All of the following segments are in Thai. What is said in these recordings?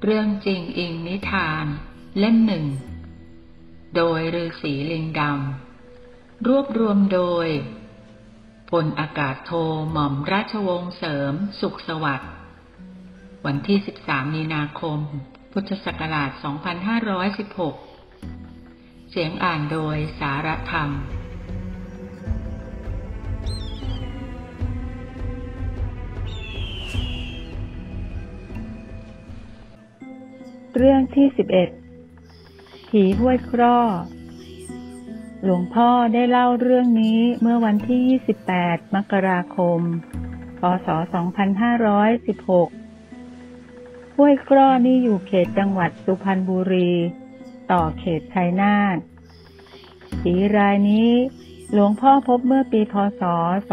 รื่องจริงอิงนิทานเล่มหนึ่งโดยฤาษีลิงดำรวบรวมโดยพลอากาศโทหม่อมราชวงศ์เสริมสุขสวัสดิ์วันที่13 มีนาคม พุทธศักราช 2516 เสียงอ่านโดยสารธรรมเรื่องที่11ผีห้วยคร่อหลวงพ่อได้เล่าเรื่องนี้เมื่อวันที่28 มกราคม พ.ศ. 2516ห้วยคร่อนี่อยู่เขตจังหวัดสุพรรณบุรีต่อเขตชัยนาทผีรายนี้หลวงพ่อพบเมื่อปีพ.ศ.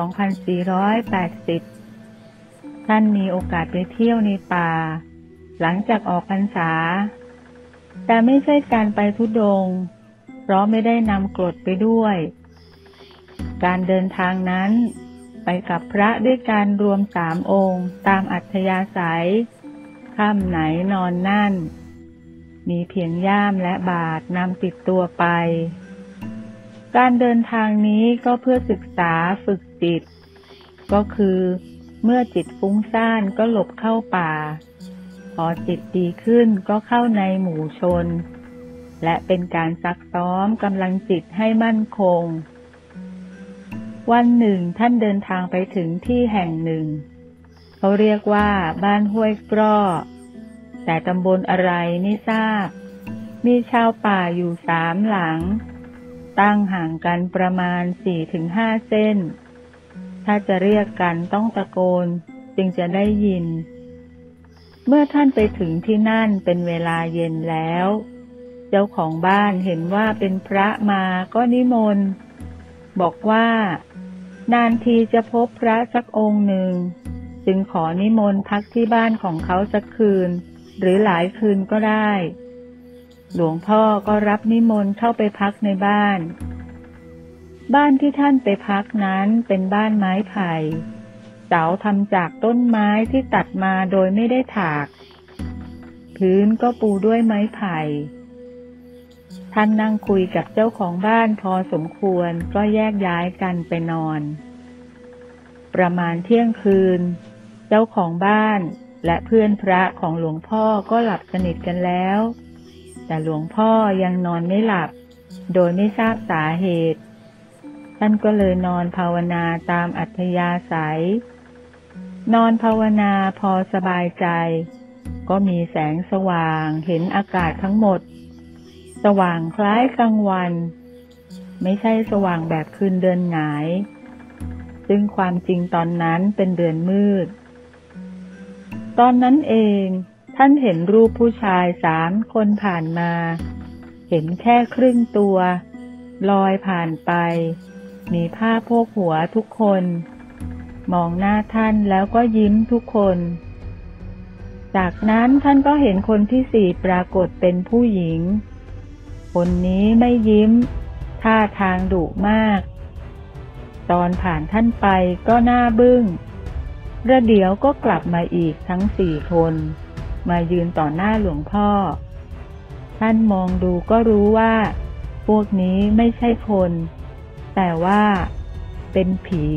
2480ท่านมีโอกาสไปเที่ยวในป่าหลังจากออกพรรษาแต่ไม่ใช่การไปธุดงค์เพราะไม่ได้นำกรดไปด้วยการเดินทางนั้นไปกับพระด้วยการรวม3 องค์ตามอัธยาศัยค่ำไหนนอนนั่นมีเพียงย่ามและบาตรนำติดตัวไปการเดินทางนี้ก็เพื่อศึกษาฝึกจิตก็คือเมื่อจิตฟุ้งซ่านก็หลบเข้าป่าพอจิตดีขึ้นก็เข้าในหมู่ชนและเป็นการซักซ้อมกำลังจิตให้มั่นคงวันหนึ่งท่านเดินทางไปถึงที่แห่งหนึ่งเขาเรียกว่าบ้านห้วยกร่อแต่ตำบลอะไรไม่ทราบมีชาวป่าอยู่3 หลังตั้งห่างกันประมาณ 4-5 เส้นถ้าจะเรียกกันต้องตะโกนจึงจะได้ยินเมื่อท่านไปถึงที่นั่นเป็นเวลาเย็นแล้วเจ้าของบ้านเห็นว่าเป็นพระมาก็นิมนต์บอกว่านานทีจะพบพระสักองค์หนึ่งจึงขอนิมนต์พักที่บ้านของเขาสักคืนหรือหลายคืนก็ได้หลวงพ่อก็รับนิมนต์เข้าไปพักในบ้านที่ท่านไปพักนั้นเป็นบ้านไม้ไผ่เสาทำจากต้นไม้ที่ตัดมาโดยไม่ได้ถากพื้นก็ปูด้วยไม้ไผ่ท่านนั่งคุยกับเจ้าของบ้านพอสมควรก็แยกย้ายกันไปนอนประมาณเที่ยงคืนเจ้าของบ้านและเพื่อนพระของหลวงพ่อก็หลับสนิทกันแล้วแต่หลวงพ่อยังนอนไม่หลับโดยไม่ทราบสาเหตุท่านก็เลยนอนภาวนาตามอัธยาศัยนอนภาวนาพอสบายใจก็มีแสงสว่างเห็นอากาศทั้งหมดสว่างคล้ายกลางวันไม่ใช่สว่างแบบคืนเดือนหงายซึ่งความจริงตอนนั้นเป็นเดือนมืดตอนนั้นเองท่านเห็นรูปผู้ชาย3 คนผ่านมาเห็นแค่ครึ่งตัวลอยผ่านไปมีผ้าโพกหัวทุกคนมองหน้าท่านแล้วก็ยิ้มทุกคนจากนั้นท่านก็เห็นคนที่4ปรากฏเป็นผู้หญิงคนนี้ไม่ยิ้มท่าทางดุมากตอนผ่านท่านไปก็หน้าบึ้งประเดี๋ยวก็กลับมาอีกทั้ง4 คนมายืนต่อหน้าหลวงพ่อท่านมองดูก็รู้ว่าพวกนี้ไม่ใช่คนแต่ว่าเป็นผี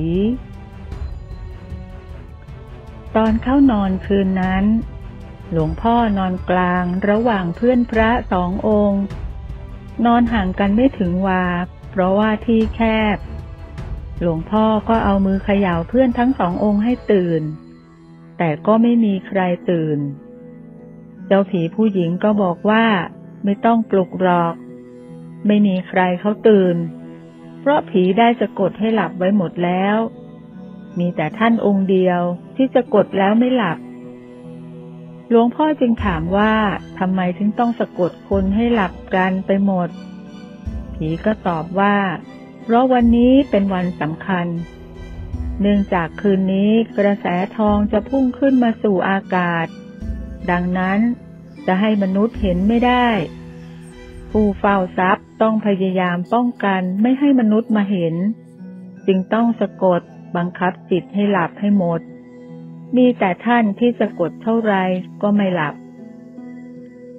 ตอนเข้านอนคืนนั้นหลวงพ่อนอนกลางระหว่างเพื่อนพระ2 องค์นอนห่างกันไม่ถึงวาเพราะว่าที่แคบหลวงพ่อก็เอามือเขย่าเพื่อนทั้ง2 องค์ให้ตื่นแต่ก็ไม่มีใครตื่นเจ้าผีผู้หญิงก็บอกว่าไม่ต้องปลุกหรอกไม่มีใครเขาตื่นเพราะผีได้สะกดให้หลับไว้หมดแล้วมีแต่ท่านองค์เดียวที่สะกดแล้วไม่หลับหลวงพ่อจึงถามว่าทำไมถึงต้องสะกดคนให้หลับกันไปหมดผีก็ตอบว่าเพราะวันนี้เป็นวันสำคัญเนื่องจากคืนนี้กระแสทองจะพุ่งขึ้นมาสู่อากาศดังนั้นจะให้มนุษย์เห็นไม่ได้ผู้เฝ้าทรัพย์ต้องพยายามป้องกันไม่ให้มนุษย์มาเห็นจึงต้องสะกดบังคับจิตให้หลับให้หมดมีแต่ท่านที่สะกดเท่าไรก็ไม่หลับ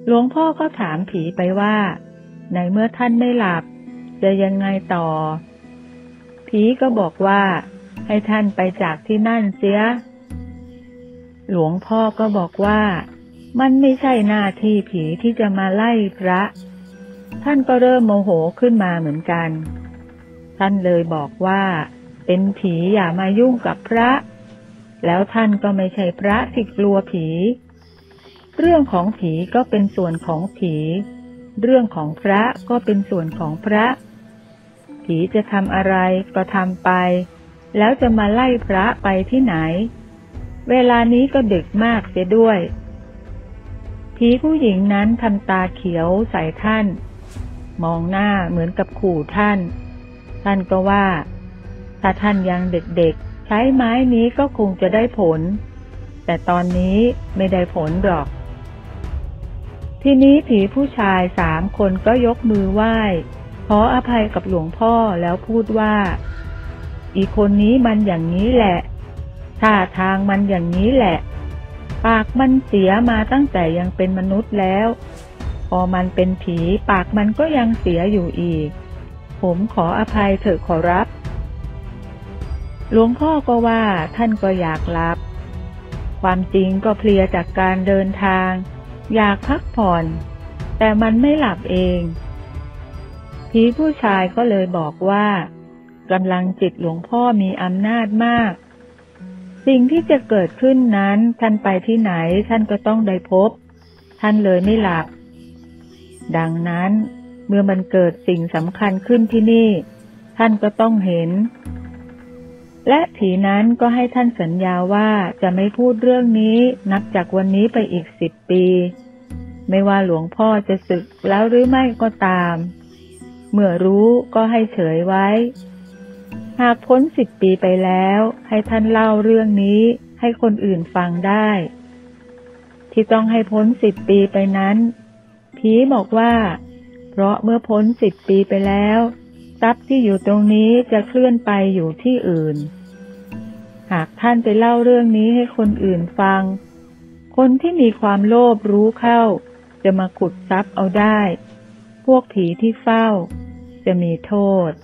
หลวงพ่อก็ถามผีไปว่าในเมื่อท่านไม่หลับจะยังไงต่อผีก็บอกว่าให้ท่านไปจากที่นั่นเสียหลวงพ่อก็บอกว่ามันไม่ใช่หน้าที่ผีที่จะมาไล่พระท่านก็เริ่มโมโหขึ้นมาเหมือนกันท่านเลยบอกว่าเป็นผีอย่ามายุ่งกับพระแล้วท่านก็ไม่ใช่พระที่กลัวผีเรื่องของผีก็เป็นส่วนของผีเรื่องของพระก็เป็นส่วนของพระผีจะทำอะไรก็ทำไปแล้วจะมาไล่พระไปที่ไหนเวลานี้ก็ดึกมากเสียด้วยผีผู้หญิงนั้นทำตาเขียวใส่ท่านมองหน้าเหมือนกับขู่ท่านก็ว่าถ้าท่านยังเด็กๆใช้ไม้นี้ก็คงจะได้ผลแต่ตอนนี้ไม่ได้ผลหรอกทีนี้ผีผู้ชาย3 คนก็ยกมือไหว้ขออภัยกับหลวงพ่อแล้วพูดว่าอีคนนี้มันอย่างนี้แหละท่าทางมันอย่างนี้แหละปากมันเสียมาตั้งแต่ยังเป็นมนุษย์แล้วพอมันเป็นผีปากมันก็ยังเสียอยู่อีกผมขออภัยเถอะขอรับหลวงพ่อก็ว่าท่านก็อยากหลับความจริงก็เพลียจากการเดินทางอยากพักผ่อนแต่มันไม่หลับเองผีผู้ชายก็เลยบอกว่ากำลังจิตหลวงพ่อมีอำนาจมากสิ่งที่จะเกิดขึ้นนั้นท่านไปที่ไหนท่านก็ต้องได้พบท่านเลยไม่หลับดังนั้นเมื่อมันเกิดสิ่งสำคัญขึ้นที่นี่ท่านก็ต้องเห็นและผีนั้นก็ให้ท่านสัญญาว่าจะไม่พูดเรื่องนี้นับจากวันนี้ไปอีก10 ปีไม่ว่าหลวงพ่อจะสึกแล้วหรือไม่ก็ตามเมื่อรู้ก็ให้เฉยไว้หากพ้น10 ปีไปแล้วให้ท่านเล่าเรื่องนี้ให้คนอื่นฟังได้ที่ต้องให้พ้น10 ปีไปนั้นผีบอกว่าเพราะเมื่อพ้น10 ปีไปแล้วทรัพย์ที่อยู่ตรงนี้จะเคลื่อนไปอยู่ที่อื่นหากท่านไปเล่าเรื่องนี้ให้คนอื่นฟังคนที่มีความโลภรู้เข้าจะมาขุดทรัพย์เอาได้พวกผีที่เฝ้าจะมีโทษ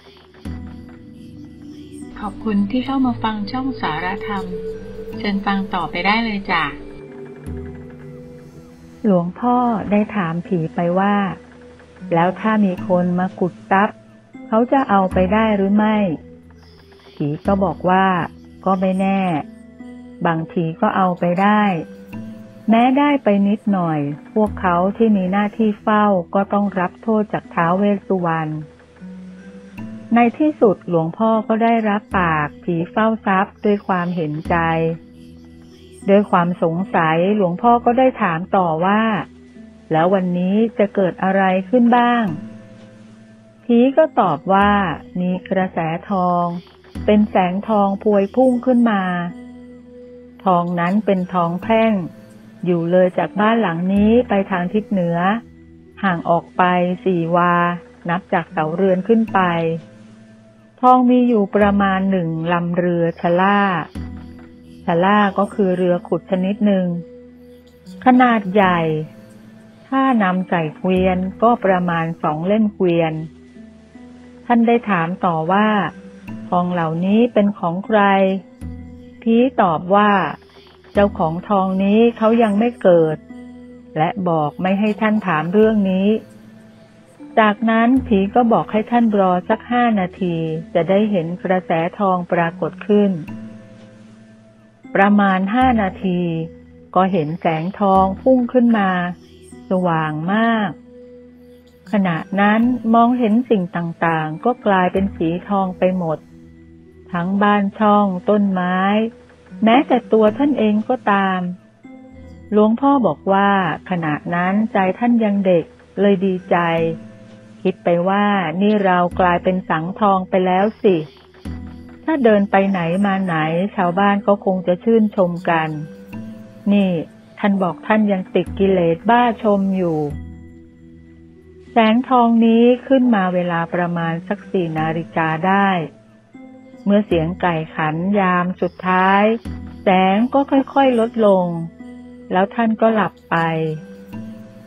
ขอบคุณที่เข้ามาฟังช่องสารธรรมเชิญฟังต่อไปได้เลยจ้ะหลวงพ่อได้ถามผีไปว่าแล้วถ้ามีคนมาขุดทรัพย์เขาจะเอาไปได้หรือไม่ผีก็บอกว่าก็ไม่แน่บางทีก็เอาไปได้แม้ได้ไปนิดหน่อยพวกเขาที่มีหน้าที่เฝ้าก็ต้องรับโทษจากท้าวเวสสุวรรณในที่สุดหลวงพ่อก็ได้รับปากผีเฝ้าทรัพย์ด้วยความเห็นใจด้วยความสงสัยหลวงพ่อก็ได้ถามต่อว่าแล้ววันนี้จะเกิดอะไรขึ้นบ้างผีก็ตอบว่ามีกระแสทองเป็นแสงทองพวยพุ่งขึ้นมาทองนั้นเป็นทองแท่งอยู่เลยจากบ้านหลังนี้ไปทางทิศเหนือห่างออกไป4 วานับจากเสาเรือนขึ้นไปทองมีอยู่ประมาณ1 ลำเรือชล่าก็คือเรือขุดชนิดหนึ่งขนาดใหญ่ถ้านำใส่เกวียนก็ประมาณ2 เล่มเกวียนท่านได้ถามต่อว่าทองเหล่านี้เป็นของใครผีตอบว่าเจ้าของทองนี้เขายังไม่เกิดและบอกไม่ให้ท่านถามเรื่องนี้จากนั้นผีก็บอกให้ท่านรอสัก5 นาทีจะได้เห็นกระแสทองปรากฏขึ้นประมาณ5 นาทีก็เห็นแสงทองพุ่งขึ้นมาสว่างมากขณะนั้นมองเห็นสิ่งต่างๆก็กลายเป็นสีทองไปหมดทั้งบ้านช่องต้นไม้แม้แต่ตัวท่านเองก็ตามหลวงพ่อบอกว่าขณะนั้นใจท่านยังเด็กเลยดีใจคิดไปว่านี่เรากลายเป็นสังทองไปแล้วสิถ้าเดินไปไหนมาไหนชาวบ้านก็คงจะชื่นชมกันนี่ท่านบอกท่านยังติดกิเลสบ้าชมอยู่แสงทองนี้ขึ้นมาเวลาประมาณสัก4 นาฬิกาได้เมื่อเสียงไก่ขันยามสุดท้ายแสงก็ค่อยๆลดลงแล้วท่านก็หลับไป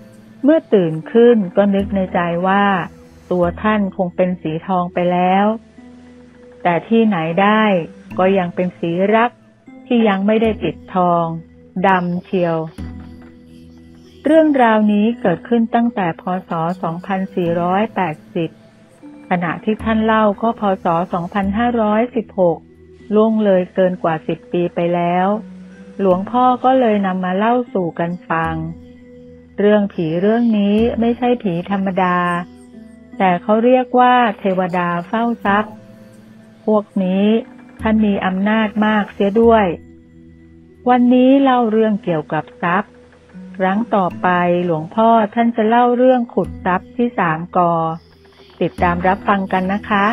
เมื่อตื่นขึ้นก็นึกในใจว่าตัวท่านคงเป็นสีทองไปแล้วแต่ที่ไหนได้ก็ยังเป็นสีรักที่ยังไม่ได้ติดทองดำเชียวเรื่องราวนี้เกิดขึ้นตั้งแต่พ.ศ. 2480ขณะที่ท่านเล่าก็พ.ศ. 2516ล่วงเลยเกินกว่า10 ปีไปแล้วหลวงพ่อก็เลยนำมาเล่าสู่กันฟังเรื่องผีเรื่องนี้ไม่ใช่ผีธรรมดาแต่เขาเรียกว่าเทวดาเฝ้าทรัพย์พวกนี้ท่านมีอำนาจมากเสียด้วยวันนี้เล่าเรื่องเกี่ยวกับทรัพย์ครั้งต่อไปหลวงพ่อท่านจะเล่าเรื่องขุดทรัพย์ที่3 ก.ติดตามรับฟังกันนะคะ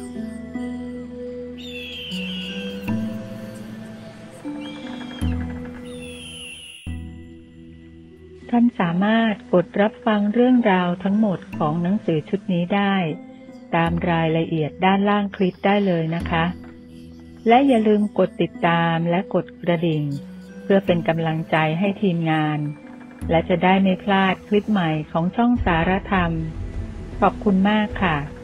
ท่านสามารถกดรับฟังเรื่องราวทั้งหมดของหนังสือชุดนี้ได้ตามรายละเอียดด้านล่างคลิปได้เลยนะคะและอย่าลืมกดติดตามและกดกระดิ่งเพื่อเป็นกำลังใจให้ทีมงานและจะได้ไม่พลาดคลิปใหม่ของช่องสารธรรมขอบคุณมากค่ะ